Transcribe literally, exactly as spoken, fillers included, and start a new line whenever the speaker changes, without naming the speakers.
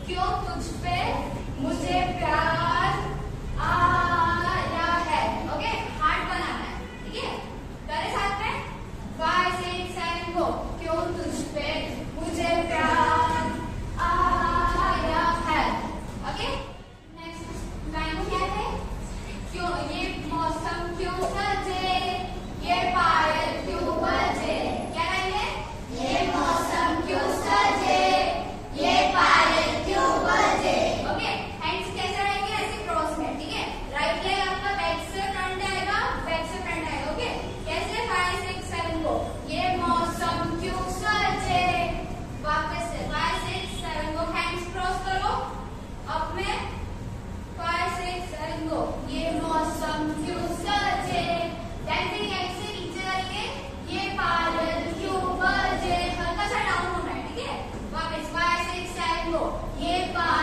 क्यों तुझ पे मुझे प्यार आया है। ओके, हार्ट बनाना है, ठीक है। करे साथ में, फाइव सिक्स सेवन गो। क्यों तुझ पे मुझे प्यार आया है। ओके, नेक्स्ट लाइन क्या है? क्यों ये मौसम क्यों सजे, ये पायल क्यों बजे। क्या लाइन है? ये मौसम क्यों सजे, ये पायल क्यों बजे। ओके, हैंड्स कैसे रहेंगे? ऐसे क्रॉस में, ठीक है। राइट लेग आपका बैक से फ्रंट आएगा, बैक से फ्रंट आएगा। ओके, कैसे? Five six seven go. ये मौसम क्यों सजे, वापस से five six seven go. Hands cross करो अप में, फाइव सिक्स सेवन गो। ये मौसम क्यों सजे, देन फिर ऐसे नीचे करके ये पायल क्यों बजे। हल्का सा डाउन होना है, ठीक है। वापस फाइव सिक्स सेवन गो। ये पायल